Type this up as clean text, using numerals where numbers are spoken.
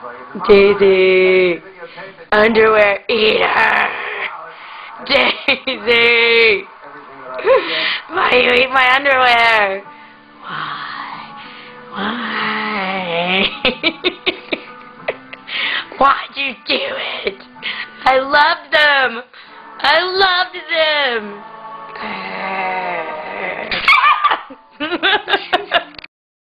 Daisy! Underwear eater! Daisy! Why you eat my underwear? Why? Why'd you do it? I loved them! I loved them!